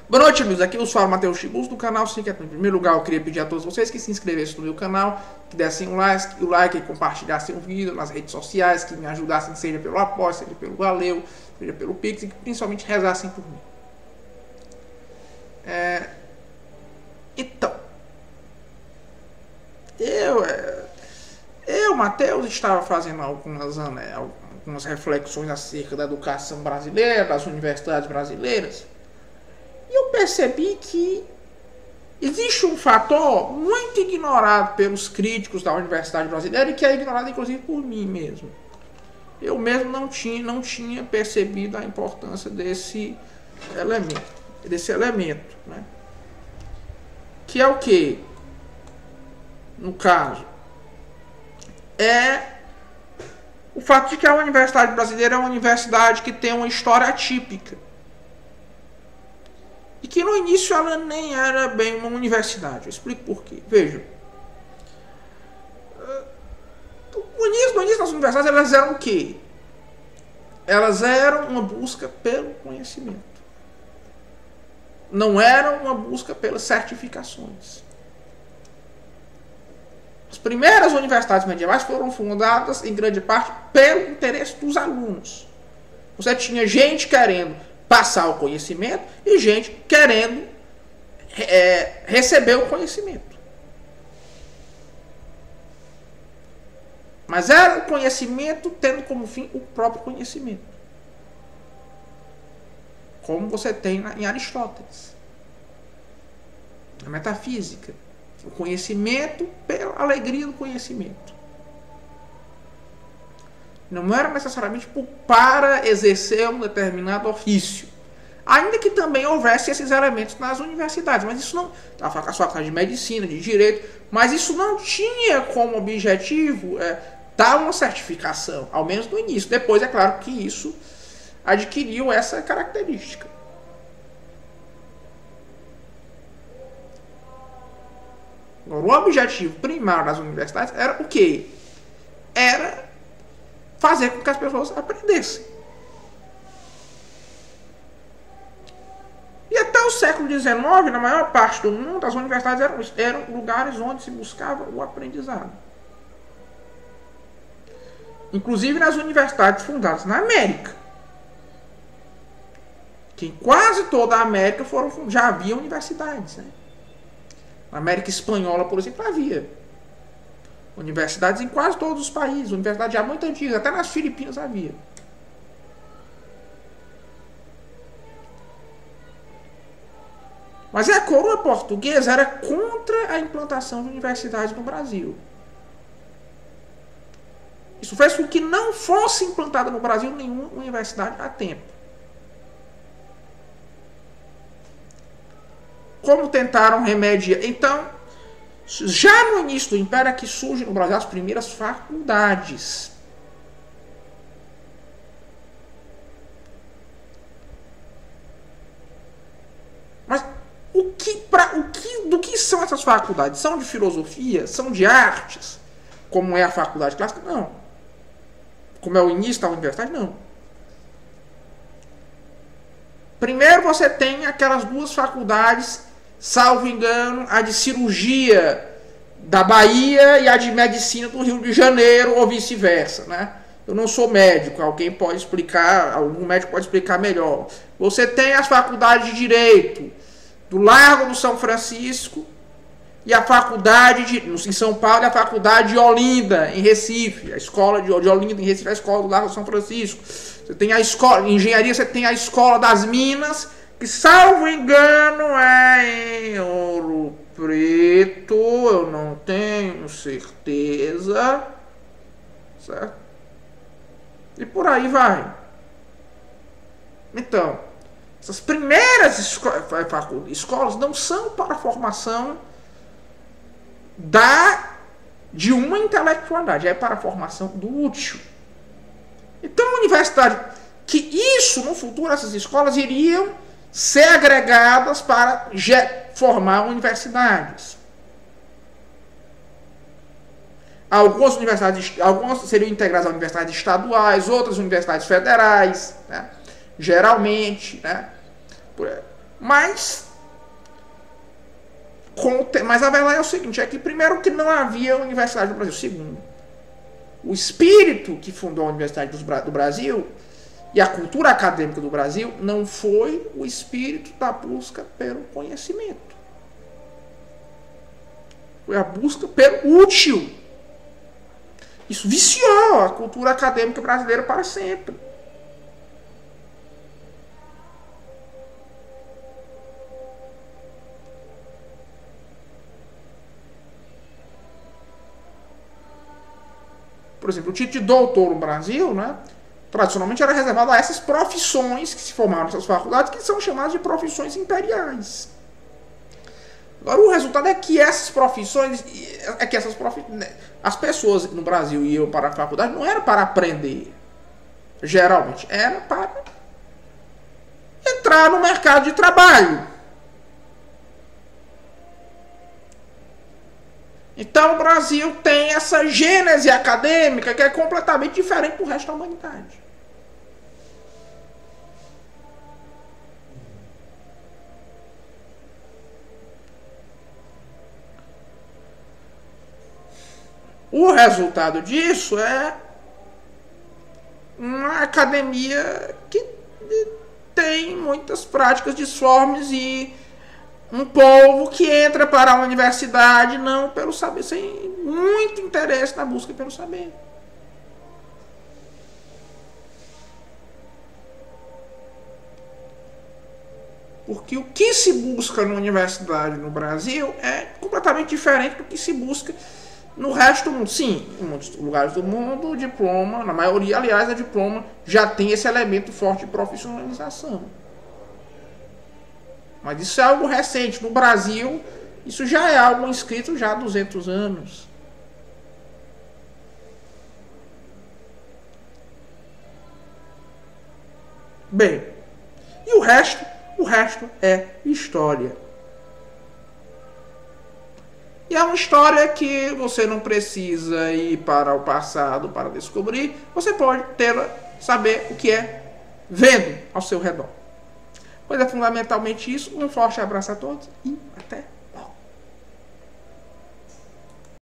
Boa noite, amigos. Aqui eu sou o Matheus Chibus do canal Secret. Em primeiro lugar, eu queria pedir a todos vocês que se inscrevessem no meu canal, que dessem um like e compartilhassem o vídeo nas redes sociais, que me ajudassem, seja pelo apoio, seja pelo valeu, seja pelo Pix, e que principalmente rezassem por mim. Então, eu, Matheus, estava fazendo algumas reflexões acerca da educação brasileira, das universidades brasileiras. E eu percebi que existe um fator muito ignorado pelos críticos da universidade brasileira e que é ignorado inclusive por mim mesmo. Eu mesmo não tinha percebido a importância desse elemento, né? Que é o que? No caso, é o fato de que a universidade brasileira é uma universidade que tem uma história atípica. E que no início ela nem era bem uma universidade. Eu explico por quê. Vejam. No início das universidades elas eram o quê? Elas eram uma busca pelo conhecimento. Não eram uma busca pelas certificações. As primeiras universidades medievais foram fundadas em grande parte pelo interesse dos alunos. Você tinha gente querendo passar o conhecimento e gente querendo receber o conhecimento. Mas era o conhecimento tendo como fim o próprio conhecimento. Como você tem em Aristóteles. Na metafísica. O conhecimento pela alegria do conhecimento. Não era necessariamente para exercer um determinado ofício. Ainda que também houvesse esses elementos nas universidades. Mas isso não... As faculdades de medicina, de direito. Mas isso não tinha como objetivo dar uma certificação. Ao menos no início. Depois, é claro que isso adquiriu essa característica. Agora, o objetivo primário das universidades era o quê? Era fazer com que as pessoas aprendessem. E até o século XIX, na maior parte do mundo, as universidades eram lugares onde se buscava o aprendizado. Inclusive nas universidades fundadas na América. Que em quase toda a América já havia universidades, né? Na América Espanhola, por exemplo, havia universidades em quase todos os países, universidades já muito antigas, até nas Filipinas havia. Mas a coroa portuguesa era contra a implantação de universidades no Brasil. Isso fez com que não fosse implantada no Brasil nenhuma universidade a tempo. Como tentaram remediar? Então, já no início do Império é que surgem no Brasil as primeiras faculdades. Mas do que são essas faculdades? São de filosofia? São de artes? Como é a faculdade clássica? Não. Como é o início da universidade? Não. Primeiro você tem aquelas duas faculdades, salvo engano, a de cirurgia da Bahia e a de medicina do Rio de Janeiro, ou vice-versa, né? Eu não sou médico, alguém pode explicar, algum médico pode explicar melhor. Você tem as faculdades de Direito do Largo do São Francisco e a faculdade em São Paulo e a faculdade de Olinda, em Recife. A escola de Olinda, em Recife, a escola do Largo do São Francisco. Você tem a escola, em engenharia você tem a escola das Minas, que, salvo engano, é em Ouro Preto, eu não tenho certeza, certo? E por aí vai. Então, essas primeiras escolas não são para a formação de uma intelectualidade, é para a formação do útil. Então, a universidade, que isso no futuro, essas escolas iriam ser agregadas para formar universidades. Algumas seriam integradas a universidades estaduais, outras universidades federais, né? Geralmente, né? Mas a verdade é o seguinte, é que primeiro que não havia universidade no Brasil. Segundo, o espírito que fundou a Universidade do Brasil e a cultura acadêmica do Brasil não foi o espírito da busca pelo conhecimento. Foi a busca pelo útil. Isso viciou a cultura acadêmica brasileira para sempre. Por exemplo, o título de doutor no Brasil, né, tradicionalmente era reservado a essas profissões que se formaram nessas faculdades, que são chamadas de profissões imperiais. Agora, o resultado é que essas profissões, as pessoas no Brasil iam para a faculdade não era para aprender, geralmente, era para entrar no mercado de trabalho. Então o Brasil tem essa gênese acadêmica que é completamente diferente do resto da humanidade. O resultado disso é uma academia que tem muitas práticas disformes e um povo que entra para a universidade não pelo saber, sem muito interesse na busca pelo saber. Porque o que se busca na universidade no Brasil é completamente diferente do que se busca no resto do mundo. Sim, em muitos lugares do mundo, o diploma, na maioria, aliás, o diploma já tem esse elemento forte de profissionalização. Mas isso é algo recente. No Brasil, isso já é algo inscrito já há 200 anos. Bem, e o resto é história. E é uma história que você não precisa ir para o passado para descobrir. Você pode saber o que é vendo ao seu redor. Pois é fundamentalmente isso. Um forte abraço a todos e até